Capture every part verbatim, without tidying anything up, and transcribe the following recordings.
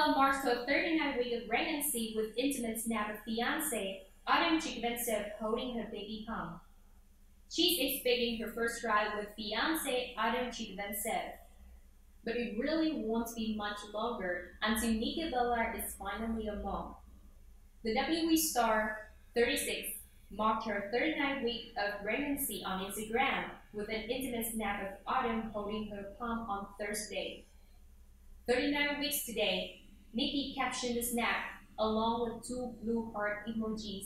Bella marks her thirty-nine week of pregnancy with intimate snap of fiancé Adam Chikvensev holding her baby pump. She's expecting her first child with fiancé Adam Chikvensev. But it really won't be much longer until Nikki Bella is finally a mom. The W W E star, thirty-six, marked her thirty-nine week of pregnancy on Instagram with an intimate snap of Adam holding her pump on Thursday. thirty-nine weeks today, Nikki captioned the snap along with two blue heart emojis.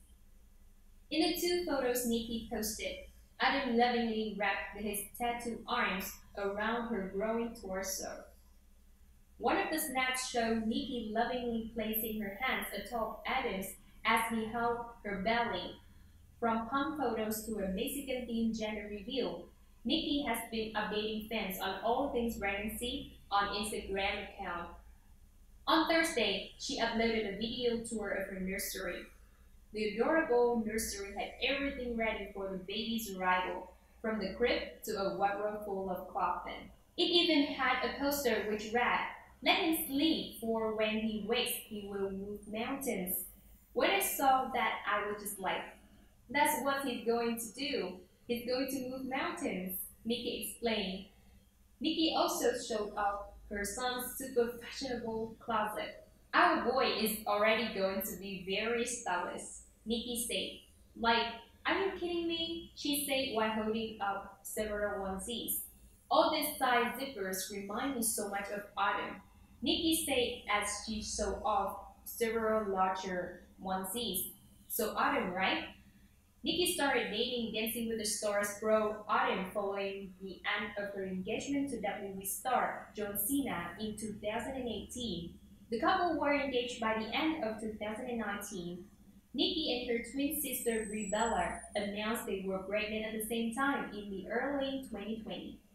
In the two photos Nikki posted, Adam lovingly wrapped his tattooed arms around her growing torso. One of the snaps showed Nikki lovingly placing her hands atop Adam's as he held her belly. From pump photos to a Mexican-themed gender reveal, Nikki has been updating fans on all things pregnancy on Instagram account. On Thursday, she uploaded a video tour of her nursery. The adorable nursery had everything ready for the baby's arrival, from the crib to a wardrobe full of clothing. It even had a poster which read, "Let him sleep, for when he wakes, he will move mountains." When I saw that, I was just like, that's what he's going to do. He's going to move mountains, Nikki explained. Nikki also showed off her son's super fashionable closet. "Our boy is already going to be very stylish," Nikki said. "Like, are you kidding me?" she said while holding up several onesies. "All these side zippers remind me so much of Adam," Nikki said as she showed off several larger onesies. "So Adam, right?" Nikki started dating Dancing with the Stars pro Adam following the end of her engagement to W W E star John Cena in two thousand eighteen. The couple were engaged by the end of two thousand nineteen. Nikki and her twin sister Brie Bella announced they were pregnant at the same time in the early twenty twenty.